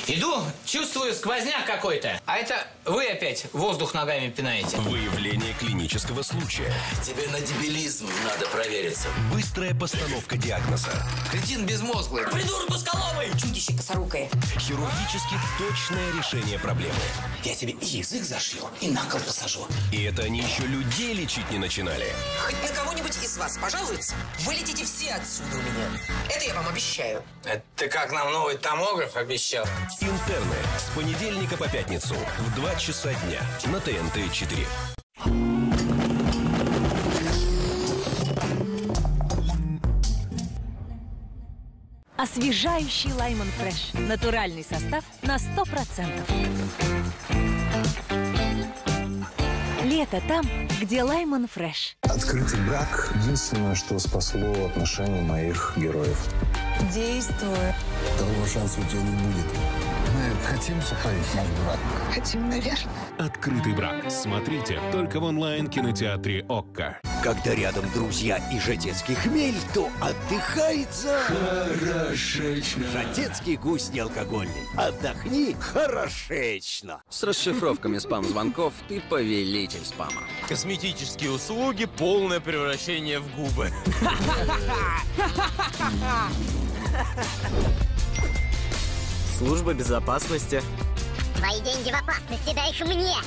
Иду, чувствую сквозняк какой-то. А это вы опять воздух ногами пинаете. Выявление клинического случая. Тебе на дебилизм надо провериться. Быстрая постановка диагноза. Кретин безмозглый. Придурок узколобый! Чудище косорукое. Хирургически точное решение проблемы. Я тебе и язык зашью, и на кол посажу. И это они еще людей лечить не начинали. Хоть на кого-нибудь из вас пожалуется, вы летите все отсюда у меня. Это я вам обещаю. Это ты как нам новый томограф обещал? Интерны с понедельника по пятницу в 2 часа дня на ТНТ-4. Освежающий Лаймон Фреш. Натуральный состав на 100%. Лето там, где Лаймон Фреш. Открытый брак – единственное, что спасло отношения моих героев. Действую. Второго шанса у тебя не будет. Мы хотим сохранить наш брак. Хотим, наверное. Открытый брак. Смотрите только в онлайн-кинотеатре ОККО. Когда рядом друзья и жатецкий хмель, то отдыхается хорошечно. Жатецкий гусь не алкогольный. Отдохни хорошечно. С расшифровками спам-звонков ты повелитель спама. Косметические услуги, полное превращение в губы. Служба безопасности. Твои деньги в опасности, дай их мне.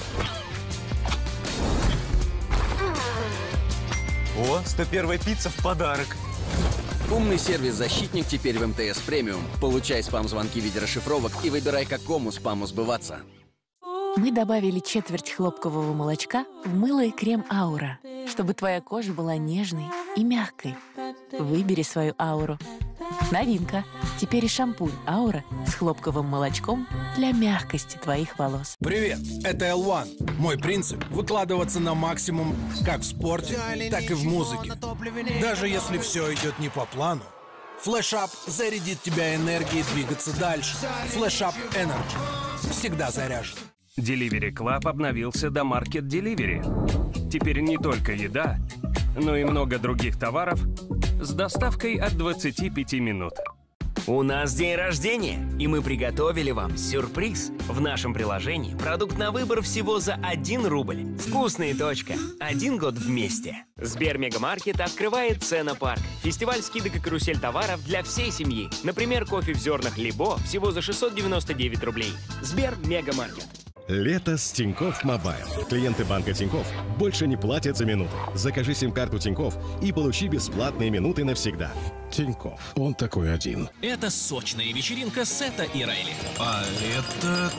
О, 101-я пицца в подарок. Умный сервис «Защитник» теперь в МТС Премиум. Получай спам-звонки в виде расшифровок и выбирай, какому спаму сбываться. Мы добавили четверть хлопкового молочка в мыло и крем «Аура», чтобы твоя кожа была нежной и мягкой. Выбери свою ауру. Новинка. Теперь и шампунь «Аура» с хлопковым молочком для мягкости твоих волос. Привет, это L1. Мой принцип – выкладываться на максимум как в спорте, так и в музыке. Даже если все идет не по плану. Флэш-ап зарядит тебя энергией двигаться дальше. Флэш-ап Energy. Всегда заряжен. Delivery Club обновился до Market Delivery. Теперь не только еда, но и много других товаров с доставкой от 25 минут. У нас день рождения, и мы приготовили вам сюрприз. В нашем приложении продукт на выбор всего за 1 рубль. Вкусная точка. 1 год вместе. Сбермегамаркет открывает Ценопарк. Фестиваль скидок и карусель товаров для всей семьи. Например, кофе в зернах Либо всего за 699 рублей. Сбермегамаркет. Лето с Тинькофф Мобайл. Клиенты банка Тинькофф больше не платят за минуты. Закажи сим-карту Тинькофф и получи бесплатные минуты навсегда. Тинькофф. Он такой один. Это сочная вечеринка Сета и Райли. А это...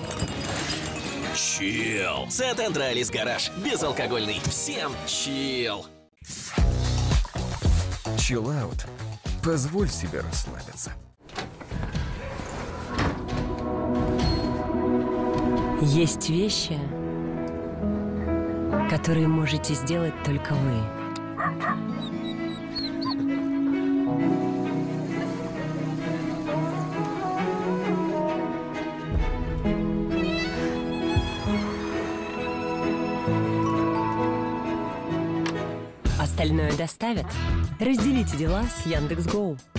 Чилл. Сет энд Райлис Гараж. Безалкогольный. Всем чилл. Чилл-аут. Позволь себе расслабиться. Есть вещи, которые можете сделать только вы. Остальное доставят. Разделите дела с Яндекс.Гоу.